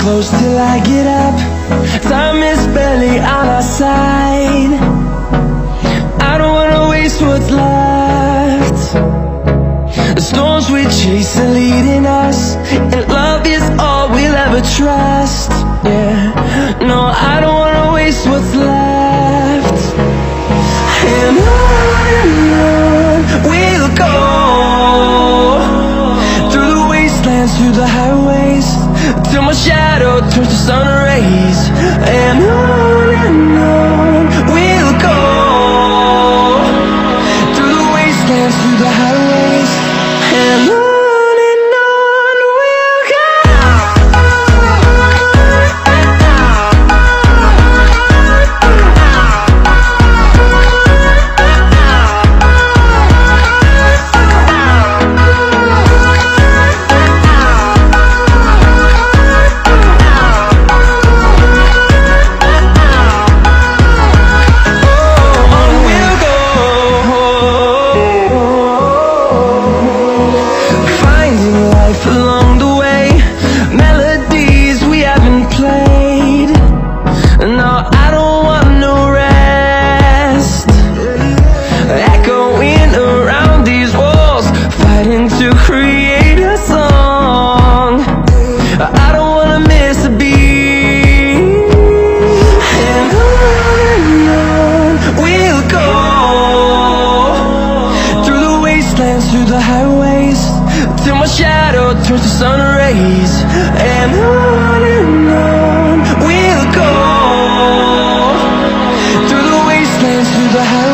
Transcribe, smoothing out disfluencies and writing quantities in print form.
close till I get up. Time is barely on our side. I don't wanna waste what's left. The storms we chase are leading us, and love is all we'll ever trust. Yeah, no, I don't wanna waste what's left. And on we'll go, through the wastelands, through the highways, till my shadow turns to sun rays. And on we'll go, through the wastelands, through the highways, and on we'll go. Along the way, melodies we haven't played. No, I don't want no rest. Echoing around these walls, fighting to create a song. I don't wanna miss a beat. And on we'll go, through the wastelands, through the highways, till my shadow turns to sun rays. And on we'll go, through the wastelands, through the highways.